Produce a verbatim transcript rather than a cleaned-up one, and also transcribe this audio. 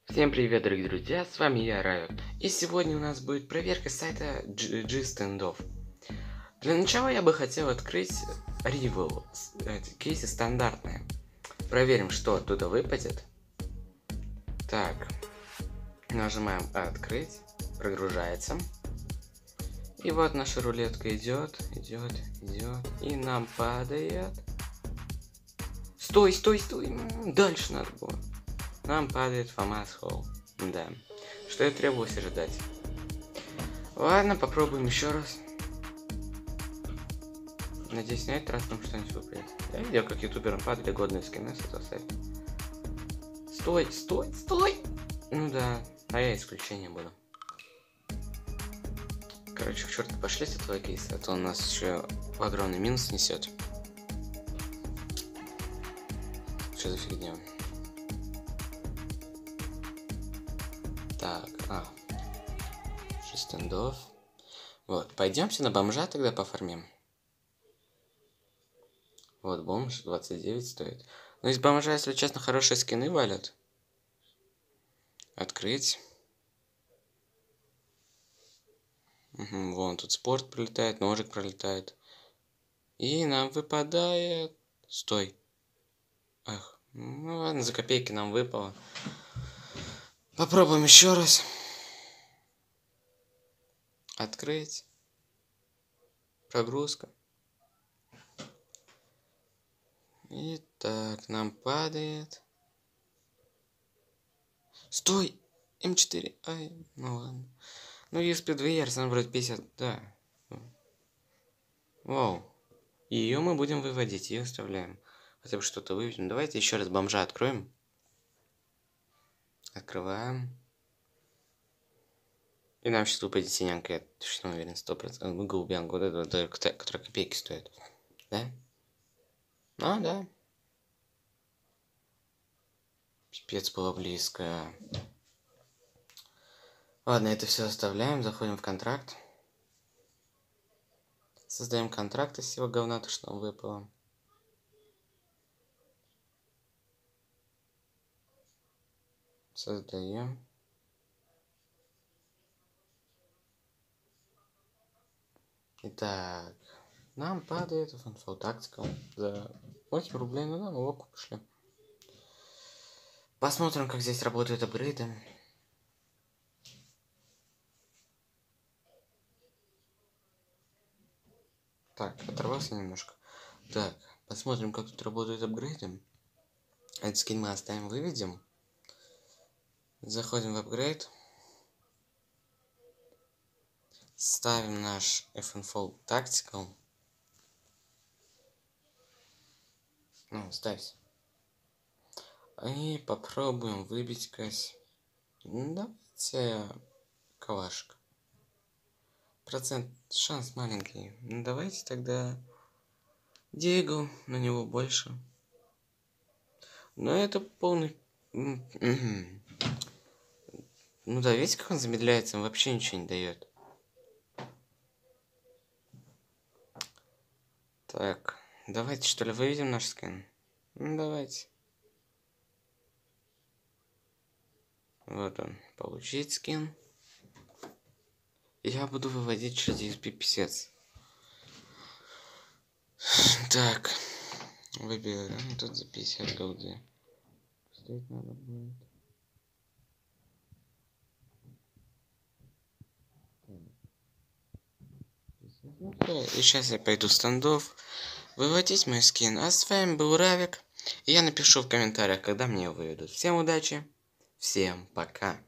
Всем привет, дорогие друзья, с вами я, Райот. И сегодня у нас будет проверка сайта G-Standoff. Для начала я бы хотел открыть Rival. Кейсы стандартные. Проверим, что оттуда выпадет. Так, нажимаем открыть, прогружается. И вот наша рулетка идет, идет, идет, и нам падает. Стой, стой, стой, дальше надо было. Нам падает Фомас Холл. Да. Что и требовалось ожидать. Ладно, попробуем еще раз. Надеюсь, на этот раз нам что-нибудь выпадет. Я видел, как ютуберам падали годные скины с этого сайта. Стой, стой, стой! Ну да, а я исключение буду. Короче, к черту пошли с этого кейса, а то он нас еще в огромный минус несет. Что за фигня? Так, а. G-Standoff. Вот, пойдемте на бомжа тогда пофармим. Вот, бомж двадцать девять стоит. Но из бомжа, если честно, хорошие скины валят. Открыть. Угу, вон тут спорт пролетает, ножик пролетает. И нам выпадает... Стой. Ах, ну ладно, за копейки нам выпало. Попробуем еще раз. Открыть. Прогрузка. Итак, нам падает. Стой! эм четыре. Ай, ну ладно. Ну, и спидвейерс, нам вроде пятьдесят, да. Вау. Ее мы будем выводить, ее оставляем. Хотя бы что-то выведем. Давайте еще раз бомжа откроем. Открываем. И нам сейчас выпадет синянка, я точно уверен, сто процентов. Мы голубянка, вот это, которая копейки стоит. Да? А, да. Пипец, было близко. Ладно, это все оставляем, заходим в контракт. Создаем контракт из всего говна, то что нам выпало. Создаем. Итак, нам падает фанфол Tactical за восемь рублей, ну да, мы локу пошли. Посмотрим, как здесь работают апгрейды. Так, оторвался немножко. Так, посмотрим, как тут работают апгрейды. Этот скин мы оставим, выведем. Заходим в апгрейд. Ставим наш фанфол Tactical. Ну, ставься. И попробуем выбить кась. Давайте калашка. Процент, шанс маленький. Ну, давайте тогда Диего, на него больше. Но это полный... Ну да, видите, как он замедляется, он вообще ничего не дает. Так, давайте что ли выведем наш скин? Ну давайте. Вот он, получить скин. Я буду выводить через ди эс пи писец. Так, выбираем тут за пятьдесят голды. Стоить надо будет. И сейчас я пойду в стендов выводить мой скин. А с вами был Равик. И я напишу в комментариях, когда мне его выведут. Всем удачи, всем пока.